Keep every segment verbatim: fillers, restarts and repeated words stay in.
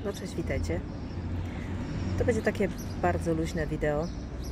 No cześć, witajcie. To będzie takie bardzo luźne wideo.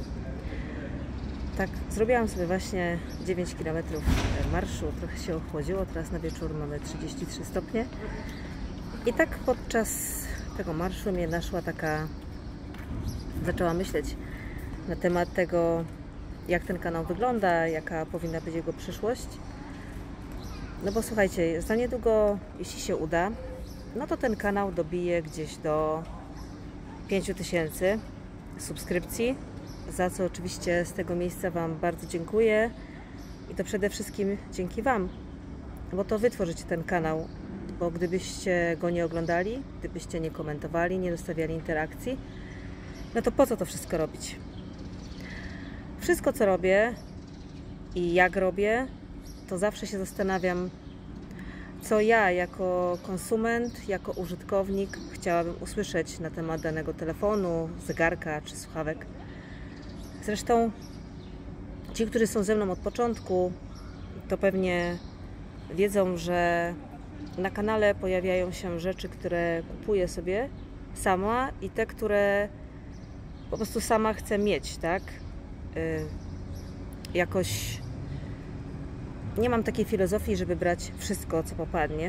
Tak, zrobiłam sobie właśnie dziewięć kilometrów marszu, trochę się ochłodziło, teraz na wieczór mamy trzydzieści trzy stopnie. I tak podczas tego marszu mnie naszła taka... Zaczęłam myśleć na temat tego, jak ten kanał wygląda, jaka powinna być jego przyszłość. No bo słuchajcie, za niedługo, jeśli się uda, no to ten kanał dobije gdzieś do pięciu tysięcy subskrypcji, za co oczywiście z tego miejsca Wam bardzo dziękuję. I to przede wszystkim dzięki Wam, bo to Wy tworzycie ten kanał, bo gdybyście go nie oglądali, gdybyście nie komentowali, nie zostawiali interakcji, no to po co to wszystko robić? Wszystko, co robię i jak robię, to zawsze się zastanawiam, co ja jako konsument, jako użytkownik chciałabym usłyszeć na temat danego telefonu, zegarka czy słuchawek. Zresztą ci, którzy są ze mną od początku, to pewnie wiedzą, że na kanale pojawiają się rzeczy, które kupuję sobie sama i te, które po prostu sama chcę mieć, tak? Yy, jakoś nie mam takiej filozofii, żeby brać wszystko, co popadnie.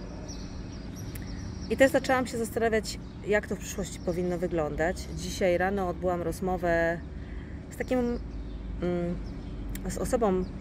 I też zaczęłam się zastanawiać, jak to w przyszłości powinno wyglądać. Dzisiaj rano odbyłam rozmowę z takim mm, z osobą, yy,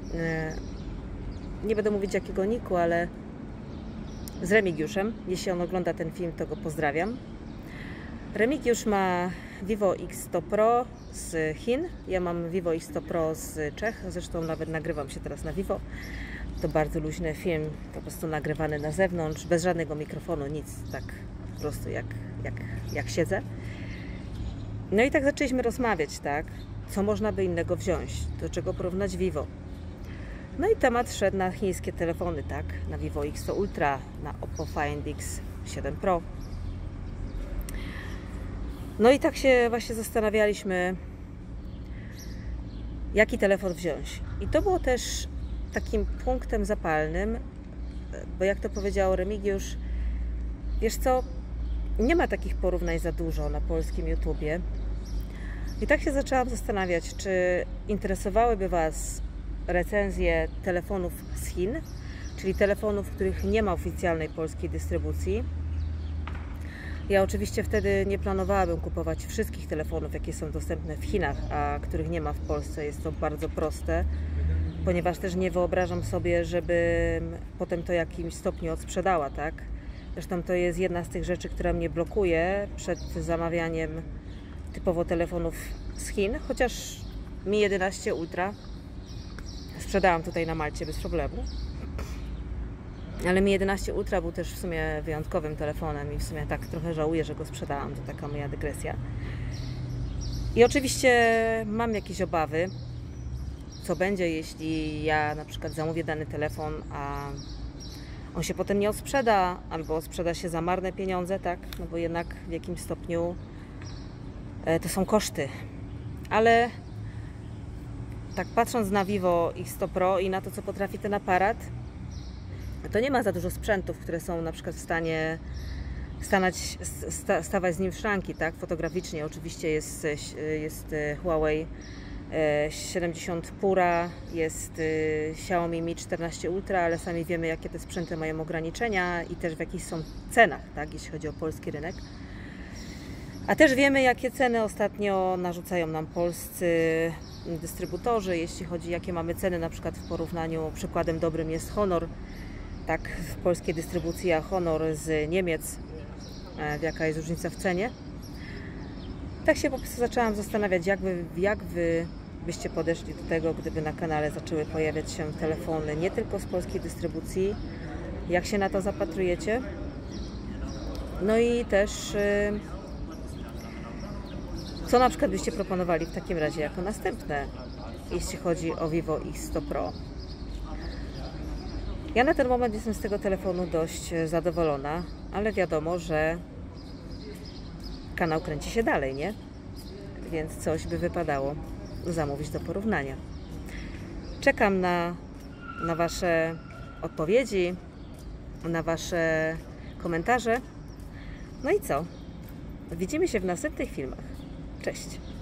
nie będę mówić jakiego niku, ale z Remigiuszem. Jeśli on ogląda ten film, to go pozdrawiam. Remigiusz ma Vivo X sto Pro z Chin, ja mam Vivo X sto Pro z Czech, zresztą nawet nagrywam się teraz na Vivo. To bardzo luźny film, po prostu nagrywany na zewnątrz, bez żadnego mikrofonu, nic, tak po prostu jak, jak, jak siedzę. No i tak zaczęliśmy rozmawiać, tak, co można by innego wziąć, do czego porównać Vivo. No i temat szedł na chińskie telefony, tak, na Vivo X sto Ultra, na Oppo Find X siedem Pro. No i tak się właśnie zastanawialiśmy, jaki telefon wziąć. I to było też takim punktem zapalnym, bo jak to powiedział Remigiusz, wiesz co, nie ma takich porównań za dużo na polskim YouTubie. I tak się zaczęłam zastanawiać, czy interesowałyby Was recenzje telefonów z Chin, czyli telefonów, w których nie ma oficjalnej polskiej dystrybucji. Ja oczywiście wtedy nie planowałabym kupować wszystkich telefonów, jakie są dostępne w Chinach, a których nie ma w Polsce. Jest to bardzo proste, ponieważ też nie wyobrażam sobie, żebym potem to w jakimś stopniu odsprzedała, tak? Zresztą to jest jedna z tych rzeczy, która mnie blokuje przed zamawianiem typowo telefonów z Chin, chociaż Mi jedenaście Ultra sprzedałam tutaj na Malcie bez problemu. Ale Mi jedenaście Ultra był też w sumie wyjątkowym telefonem i w sumie tak trochę żałuję, że go sprzedałam. To taka moja dygresja. I oczywiście mam jakieś obawy, co będzie, jeśli ja na przykład zamówię dany telefon, a on się potem nie odsprzeda, albo sprzeda się za marne pieniądze, tak? No bo jednak w jakimś stopniu to są koszty. Ale tak patrząc na Vivo X sto Pro i na to, co potrafi ten aparat, to nie ma za dużo sprzętów, które są na przykład w stanie stanać, sta, stawać z nim w szranki, tak? Fotograficznie oczywiście jest, jest Huawei siedemdziesiąt Pura, jest Xiaomi Mi czternaście Ultra, ale sami wiemy, jakie te sprzęty mają ograniczenia i też w jakich są cenach, tak? Jeśli chodzi o polski rynek. A też wiemy, jakie ceny ostatnio narzucają nam polscy dystrybutorzy, jeśli chodzi, jakie mamy ceny, na przykład w porównaniu, przykładem dobrym jest Honor, tak, w polskiej dystrybucji, a Honor z Niemiec, jaka jest różnica w cenie. Tak się po prostu zaczęłam zastanawiać, jak wy, jak wy byście podeszli do tego, gdyby na kanale zaczęły pojawiać się telefony nie tylko z polskiej dystrybucji, jak się na to zapatrujecie. No i też co na przykład byście proponowali w takim razie jako następne, jeśli chodzi o Vivo X sto Pro. Ja na ten moment jestem z tego telefonu dość zadowolona, ale wiadomo, że kanał kręci się dalej, nie? Więc coś by wypadało zamówić do porównania. Czekam na, na Wasze odpowiedzi, na Wasze komentarze. No i co? Widzimy się w następnych filmach. Cześć!